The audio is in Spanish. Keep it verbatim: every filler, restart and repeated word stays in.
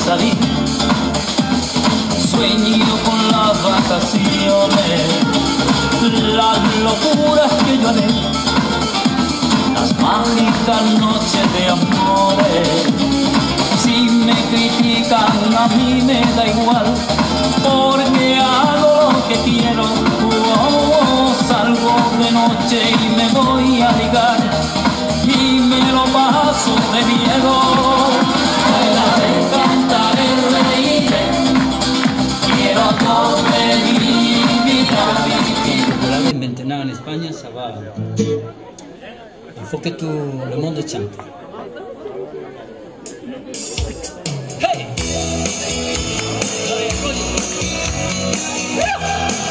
salir, sueño con las vacaciones, las locuras que yo haré, las mágicas noches de amores. Si me critican a mí me da igual, porque hago lo que quiero. Oh, salgo de noche y me voy a ligar, y me lo paso de miedo. Bailaré, cantaré, reiré, quiero toda mi vida vivir. Voilà, maintenant en Espagne, ça va. Il faut que tout le monde chante. Hey!